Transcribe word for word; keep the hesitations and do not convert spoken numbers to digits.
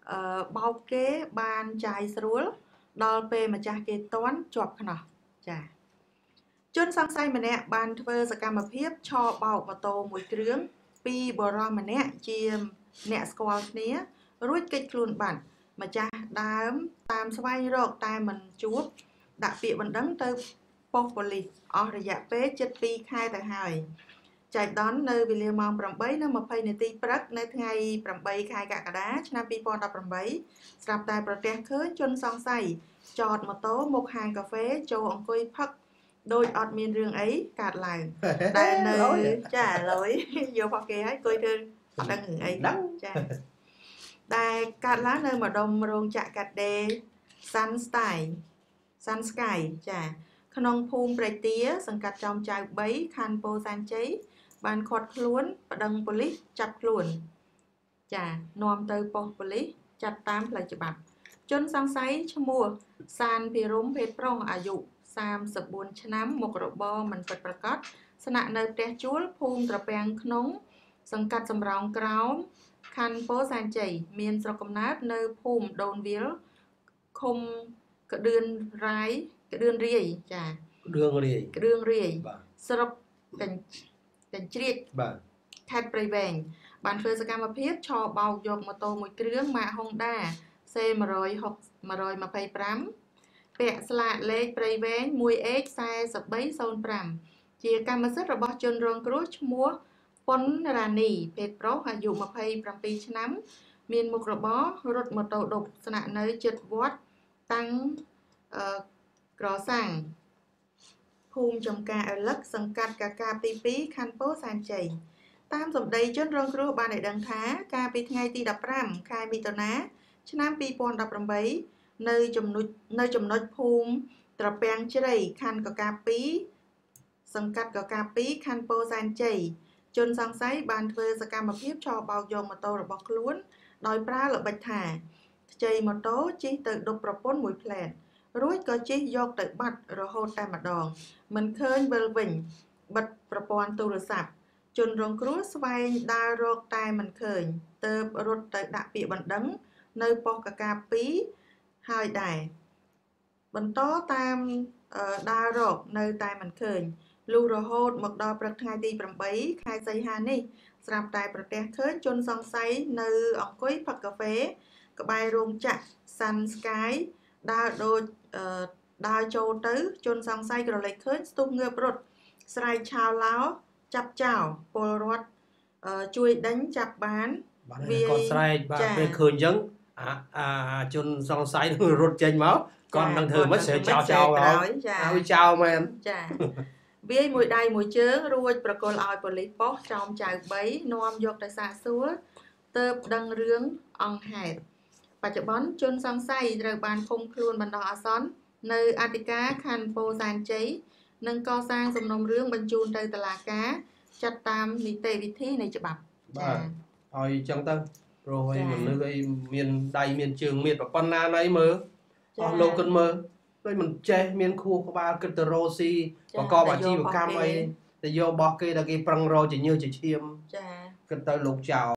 បោកគេបានចាយស្រួលដល់ពេលម្ចាស់គេតន់ជាប់ខ្នោះចាជនសង្ស័យម្នាក់បានធ្វើសកម្មភាពឆបោកម៉ូតូមួយគ្រឿងពីបរិសម្នាក់ជាអ្នកស្គាល់គ្នារួចគេចខ្លួនបាត់ម្ចាស់ដើមតាមស្វែងរកតែមិនជួបដាក់ពាក្យបណ្ដឹងទៅប៉ុស្តិ៍ប៉ូលីសអស់រយៈពេលជិតពីរខែទៅហើយចែកដន្យនៅវេលាម៉ោងប្រាំបីនិងម្ភៃនាទីព្រឹកនៅថ្ងៃប្រាំបីខែកក្កដាឆ្នាំពីរពាន់ដប់ប្រាំបីស្រាប់តែប្រទះឃើញជនសង្ស័យចតម៉ូតូមុខហាងកាហ្វេចូលអង្គុយផឹកដោយអត់មានរឿងអីកើតឡើងតែនៅចាឡយយកផកគេហើយអង្គុយធ្វើអត់ដឹងរឿងអីចាតែកើតឡើងនៅម្ដុំរោងចក្រកាត់ដេរ Sun Sky Sun Sky ចាក្នុងភូមិព្រែកទាសង្កាត់ចោមចៅបីខណ្ឌពោធិ៍សែនជ័យបានឃាត់ខ្លួនប្តឹងប៉ូលីសចាប់ខ្លួនចានាំទៅប៉ុស្តិ៍ប៉ូលីសចាត់តាមផ្លូវច្បាប់ជនសង្ស័យឈ្មោះសានភិរមភេទប្រុសអាយុសាមសិបបួនឆ្នាំមុខរបរមិនពិតប្រាកដស្នាក់នៅផ្ទះជួលភូមិត្រពាំងក្នុងសង្កាត់សំរោងក្រោមខណ្ឌពោធិ៍សែនជ័យមានស្រុកកំណើតនៅភូមិដូនវាលឃុំក្តឿនរាយក្តឿនរាយចាក្តឿងរាយក្តឿងរាយស្រុកកញ្កញ្ជ្រៀតបាទខេត្តព្រៃវែងបានធ្វើសកម្មភាពឆបោកយកម៉ូតូមួយគ្រឿងម៉ាក Honda សេ một hai không một hai nămពាក់ស្លាកលេខព្រៃវែង មួយ អេច สี่ បី ศูนย์ ห้าជាកម្មសិទ្ធិរបស់ជនរងគ្រោះឈ្មោះប៉ុនរ៉ានីភេទប្រុសអាយុยี่สิบเจ็ดឆ្នាំមានមុខរបររត់ម៉ូតូឌុបស្នាក់នៅជិតវត្តតាំងអឺក្រសាំងភូមិចំការអលឹកសង្កាត់កាកាទីពីរខណ្ឌពោធិ៍សែនជ័យតាមសម្ដីជនរងគ្រោះបានឲ្យដឹងថាកាលពីថ្ងៃទីដប់ប្រាំខែមិថុនាឆ្នាំពីរពាន់ដប់ប្រាំបីនៅចំណុចនៅចំណុចភូមិត្រពាំងជ្រៃខណ្ឌកកាពីរសង្កាត់កកាពីរខណ្ឌពោធិ៍សែនជ័យជនសង្ស័យបានធ្វើសកម្មភាពឆបោកយកម៉ូតូរបស់ខ្លួនដោយប្រើល្បិចថាខ្ចីម៉ូតូជិះទៅដប់ប្រពន្ធមួយផ្លែតរួចក៏ជិះយកទៅបាត់រហូតតែម្ដងមិនឃើញវិលវិញបិទប្រព័ន្ធទូរស័ព្ទជនរងគ្រោះស្វែងដើររកតែមិនឃើញទើបរត់ទៅដាក់ពាក្យបណ្ដឹងនៅប៉ុស្តិ៍កកាពីរហើយដែរបន្តតាមដើររកនៅតែមិនឃើញលុះរហូតមកដល់ព្រឹកថ្ងៃទីប្រាំបីខែសីហានេះស្រាប់តែប្រទះឃើញជនសង្ស័យនៅអង្គុយផឹកកាហ្វេក្បែររោងចក្រ Sun Sky ដើរដូចដើរចូលទៅជនសង្ស័យក្រឡេកឃើញស្ទុះងើបរត់ស្រែកឆោឡោចាប់ចោលពលរដ្ឋជួយដេញចាប់បានវាគាត់ស្រែកបាទពេលឃើញអញ្ចឹងអាជនសង្ស័យរត់ចេញមកគាត់នឹងធ្វើមិនស្រែកចោលចោលហើយឲ្យចោលមែនចាវាយមួយដៃមួយជើងរួចប្រគល់ឲ្យប៉ូលីសប៉ុស្តិ៍ចោមចៅបីនាំយកទៅសាកសួរទើបដឹងរឿងអង្គហេតុបច្ចុប្បន្នជនសង្ស័យត្រូវបានឃុំខ្លួនបណ្ដោះអាសន្ននៅអធិការខណ្ឌពោធិ៍សែនជ័យនិងកសាងសំណុំរឿងបញ្ជូនទៅតុលាការចាត់តាមនីតិវិធីនៃច្បាប់បាទឲ្យអញ្ចឹងទៅព្រោះឲ្យមនុស្សអីមានដៃមានជើងមានប្រព័ន្ធណាណីមើលអស់លោកគិតមើលដូចមិនចេះមានខួរក្បាលគិតទៅរោស៊ីប្រកបអាជីវកម្មអីតែយករបស់គេដែលគេប្រឹងរកជាញើសជាឈាមចាគិតទៅលោកចៅ